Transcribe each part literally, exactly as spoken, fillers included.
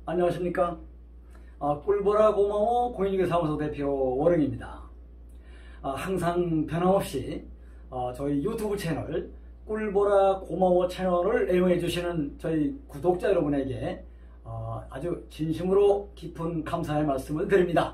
안녕하십니까. 아, 꿀보라 고마워 공인중개사무소 대표 원흥입니다. 아, 항상 변함없이 아, 저희 유튜브 채널 꿀보라 고마워 채널을 애용해 주시는 저희 구독자 여러분에게 아, 아주 진심으로 깊은 감사의 말씀을 드립니다.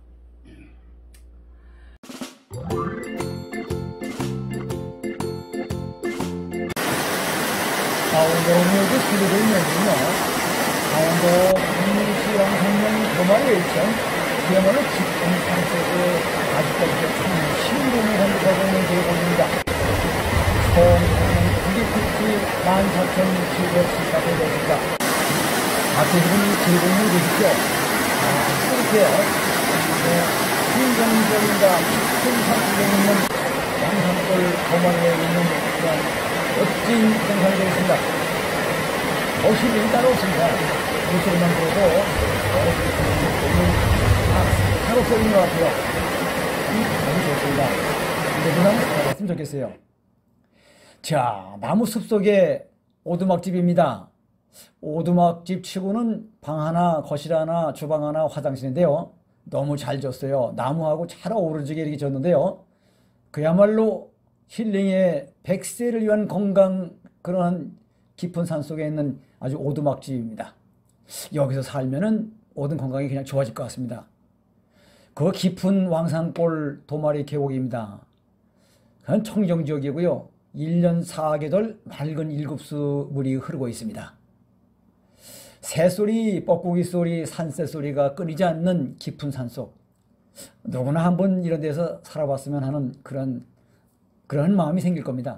아, 오늘의 기록을 내면요. 강원도 국립시랑성명 도마일천 그야말로 깊은 산속에 아직까지 참 신동을 한국하고 있는 계곡입니다. 총 구개 피트 만 사천 칠백십사 배입니다. 앞에 지금 이 계곡을 보십시오. 아, 이렇게 순정적인가 깊은 산속에 있는 양산골 도마에 있는 그런 멋진 동산이 되겠습니다. 거실이 따로 없습니다. 모습만 보고 바로 쏘인 것 같아요. 너무 좋습니다. 누구나 한번 알아봤으면 좋겠어요. 자, 나무 숲속의 오두막집입니다. 오두막집 치고는 방 하나, 거실 하나, 주방 하나, 화장실인데요. 너무 잘 졌어요. 나무하고 잘 어우러지게 이렇게 졌는데요. 그야말로 힐링의 백세를 위한 건강, 그런 깊은 산 속에 있는 아주 오두막집입니다. 여기서 살면은 모든 건강이 그냥 좋아질 것 같습니다. 그 깊은 왕산골 도마리 계곡입니다. 그건 청정지역이고요. 일 년 사 계절 맑은 일급수 물이 흐르고 있습니다. 새소리, 뻐꾸기 소리, 산새 소리가 끊이지 않는 깊은 산속. 누구나 한번 이런 데서 살아봤으면 하는 그런 그런 마음이 생길 겁니다.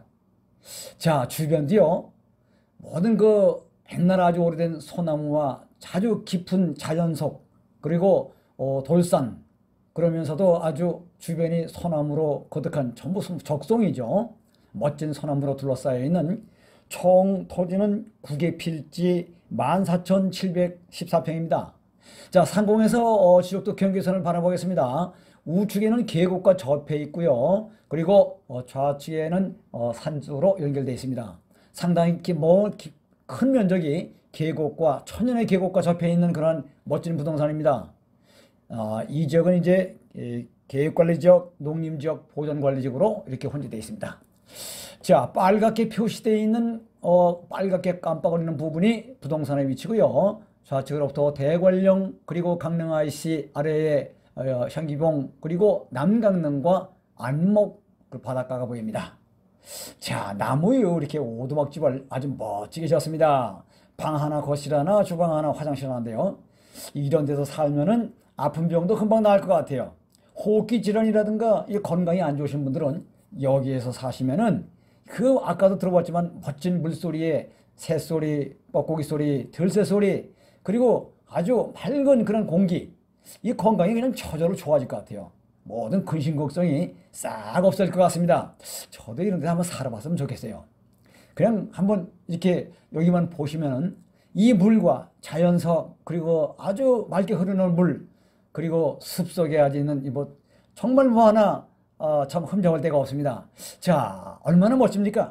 자, 주변도요. 모든 그 백날 아주 오래된 소나무와 아주 깊은 자연속, 그리고 어, 돌산, 그러면서도 아주 주변이 소나무로 거듭한 전부 적송이죠. 멋진 소나무로 둘러싸여 있는 총 토지는 구개 필지 만 사천 칠백십사 평입니다. 자, 상공에서 어, 지적도 경계선을 바라보겠습니다. 우측에는 계곡과 접해 있고요. 그리고 어, 좌측에는 어, 산으로 연결되어 있습니다. 상당히 뭐 큰 면적이 계곡과 천연의 계곡과 접해 있는 그런 멋진 부동산입니다. 어, 이 지역은 이제 계획관리지역, 농림지역, 보전관리지역으로 이렇게 혼재되어 있습니다. 자, 빨갛게 표시되어 있는 어, 빨갛게 깜빡거리는 부분이 부동산의 위치고요. 좌측으로부터 대관령, 그리고 강릉 아이씨 아래에 어, 현기봉, 그리고 남강릉과 안목 그 바닷가가 보입니다. 자, 나무요 이렇게 오두막집을 아주 멋지게 지었습니다. 방 하나, 거실 하나, 주방 하나, 화장실 하나인데요. 이런 데서 살면은 아픈 병도 금방 나을 것 같아요. 호흡기 질환이라든가 이 건강이 안 좋으신 분들은 여기에서 사시면은 그 아까도 들어봤지만 멋진 물소리에 새소리, 뻐꾸기 소리, 들새 소리, 그리고 아주 맑은 그런 공기, 이 건강이 그냥 저절로 좋아질 것 같아요. 모든 근심 걱정이 싹 없어질 것 같습니다. 저도 이런 데 한번 살아봤으면 좋겠어요. 그냥 한번 이렇게 여기만 보시면은 이 물과 자연석, 그리고 아주 맑게 흐르는 물, 그리고 숲속에 아주 있는 이 뭐 정말 뭐 하나 어, 참 흠잡을 데가 없습니다. 자, 얼마나 멋집니까?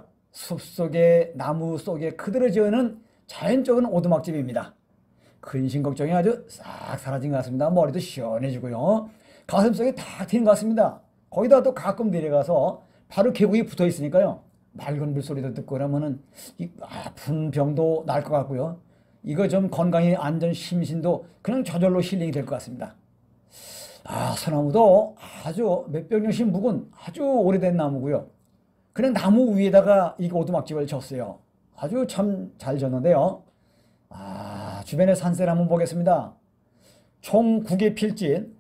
숲속에 나무 속에 그대로 지어있는 자연적인 오두막집입니다. 근심 걱정이 아주 싹 사라진 것 같습니다. 머리도 시원해지고요. 가슴속에 다 트인 것 같습니다. 거기다 또 가끔 내려가서 바로 계곡이 붙어 있으니까요. 맑은 물소리도 듣고 그러면은 이 아픈 병도 나을 것 같고요. 이거 좀 건강에 안전 심신도 그냥 저절로 힐링이 될 것 같습니다. 아, 소나무도 아주 몇백 년씩 묵은 아주 오래된 나무고요. 그냥 나무 위에다가 이 오두막집을 졌어요. 아주 참 잘 졌는데요. 아, 주변의 산세를 한번 보겠습니다. 총 구 개 필지,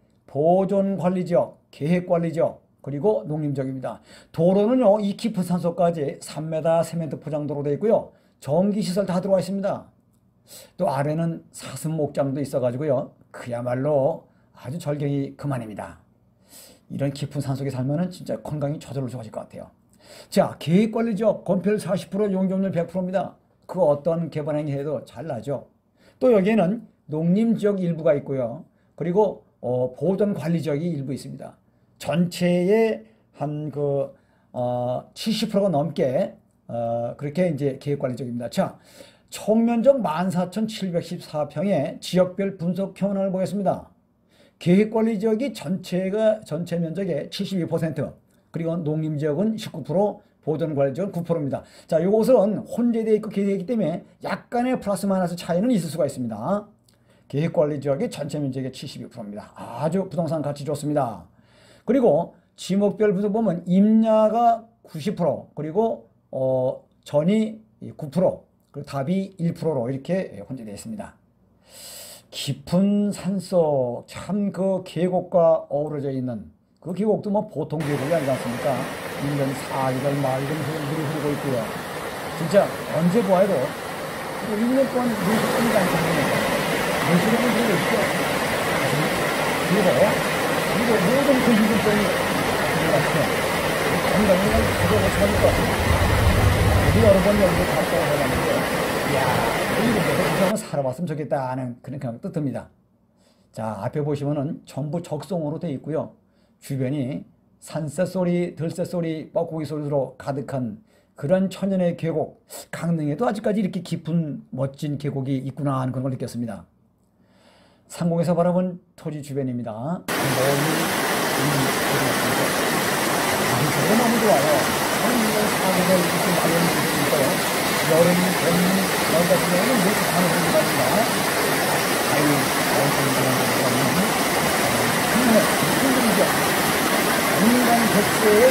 보존관리지역, 계획관리지역, 그리고 농림지역입니다. 도로는요, 이 깊은 산속까지 삼 미터, 사 미터 포장도로 되어 있고요. 전기시설 다 들어와 있습니다. 또 아래는 사슴목장도 있어가지고요. 그야말로 아주 절경이 그만입니다. 이런 깊은 산속에 살면은 진짜 건강이 저절로 좋아질 것 같아요. 자, 계획관리지역 건폐율 사십 퍼센트, 용적률 백 퍼센트입니다. 그 어떤 개발행위 해도 잘 나죠. 또 여기에는 농림지역 일부가 있고요. 그리고 어, 보존관리지역이 일부 있습니다. 전체의 한 그 어, 칠십 퍼센트가 넘게 어, 그렇게 이제 계획관리지역입니다. 자, 총면적 만 사천칠백십사 평의 지역별 분석 현황을 보겠습니다. 계획관리지역이 전체가 전체 면적의 칠십이 퍼센트, 그리고 농림지역은 십구 퍼센트, 보존관리지역은 구 퍼센트입니다. 자, 이것은 혼재되어 있고 계획이기 때문에 약간의 플러스 마이너스 차이는 있을 수가 있습니다. 계획관리지역이 전체 면적의 칠십이 퍼센트입니다. 아주 부동산 가치 좋습니다. 그리고 지목별 분석 보면 임야가 구십 퍼센트, 그리고 어, 전이 구 퍼센트, 그리고 답이 일 퍼센트로 이렇게 혼재되어 있습니다. 깊은 산속, 참 그 계곡과 어우러져 있는 그 계곡도 뭐 보통 계곡이 아니지 않습니까? 일 년 사 개월 맑은 물이 흐르고 있고요. 진짜 언제 보아도 일 년 동안 물이 흐르지 않습니까? 물수록은 흐르고 있죠. 그리고, 그리고 모든 그 유전성이 들어갔죠. 상당히 그냥 가져오고 살것 같습니다. 우리 여러 번 여기로 갔다 오셨는데, 이야, 이곳에서 한번 살아봤으면 좋겠다 하는 그런 생각도 듭니다. 자, 앞에 보시면은 전부 적송으로 되어 있고요. 주변이 산새소리, 들새소리, 뻐꾸기 소리로 가득한 그런 천연의 계곡. 강릉에도 아직까지 이렇게 깊은 멋진 계곡이 있구나 하는 그런 걸 느꼈습니다. 상공에서 바라본 토지 주변입니다. 멀리 있는 계곡입니다. 아주 너무 좋아요. 사계절 이렇게 마련이 되어 있어요. 여름, 봄, 가을 같은 경우는 이렇게 가는 공간입니다. 아유, 엄청 좋은 공간은 국내, 국내이죠. 인간 객체의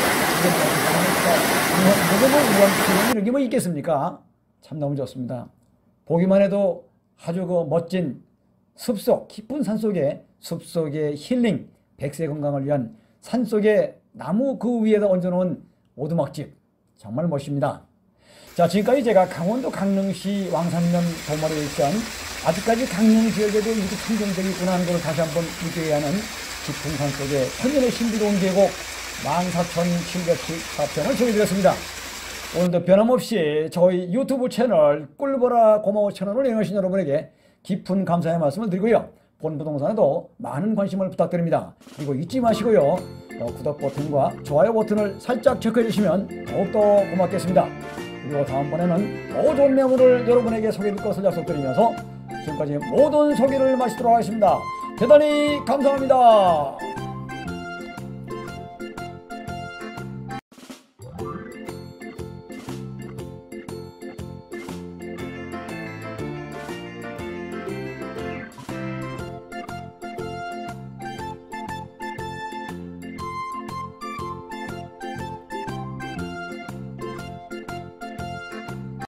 이런 뭐 우왕 이런 게 뭐 있겠습니까? 참 너무 좋습니다. 보기만 해도 아주 그 멋진 숲속, 깊은 산속에 숲속의 힐링, 백세 건강을 위한 산속의 나무 그 위에다 얹어놓은 오두막집, 정말 멋집니다. 자, 지금까지 제가 강원도 강릉시 왕산면 도마로 일단 아직까지 강릉 지역에도 이렇게 청정적이 있구나 하는 걸 다시 한번 느끼게 하는 깊은 산속의 천년의 신비로운 계곡 만 사천칠백십사 평을 소개해드렸습니다. 오늘도 변함없이 저희 유튜브 채널 꿀보라 고마워 채널을 이용하신 여러분에게 깊은 감사의 말씀을 드리고요. 본 부동산에도 많은 관심을 부탁드립니다. 그리고 잊지 마시고요. 어, 구독 버튼과 좋아요 버튼을 살짝 체크해 주시면 더욱더 고맙겠습니다. 그리고 다음번에는 더 좋은 매물을 여러분에게 소개해드릴 것을 약속드리면서 지금까지 모든 소개를 마치도록 하겠습니다. 대단히 감사합니다.